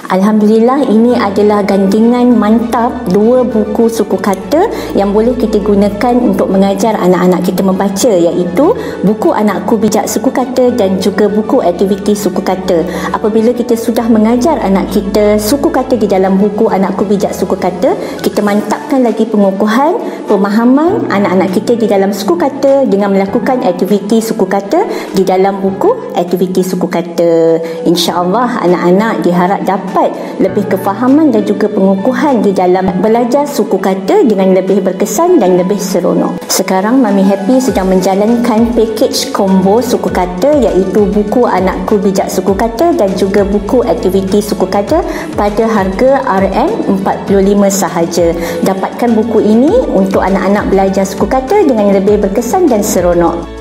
Alhamdulillah, ini adalah gandingan mantap dua buku suku kata yang boleh kita gunakan untuk mengajar anak-anak kita membaca, iaitu buku Anakku Bijak Suku Kata dan juga buku aktiviti suku kata. Apabila kita sudah mengajar anak kita suku kata di dalam buku Anakku Bijak Suku Kata, kita mantapkan lagi pengukuhan, pemahaman anak-anak kita di dalam suku kata dengan melakukan aktiviti suku kata di dalam buku aktiviti suku kata. InsyaAllah anak-anak diharap dapat lebih kefahaman dan juga pengukuhan di dalam belajar suku kata dengan lebih berkesan dan lebih seronok. Sekarang Mami Happy sedang menjalankan pakej combo suku kata, iaitu buku Anakku Bijak Suku Kata dan juga buku aktiviti suku kata pada harga RM45 sahaja. Dapatkan buku ini untuk anak-anak belajar suku kata dengan lebih berkesan dan seronok.